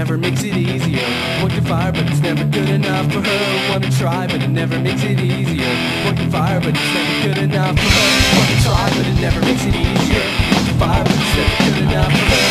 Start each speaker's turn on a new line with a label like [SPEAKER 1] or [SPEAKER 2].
[SPEAKER 1] never makes it easier. Working fire, but it's never good enough for her. Wanna try, but it never makes it easier. Working fire, but it's never good enough for her. Wanna try, but it never makes it easier. Working fire, but it's never good enough for her.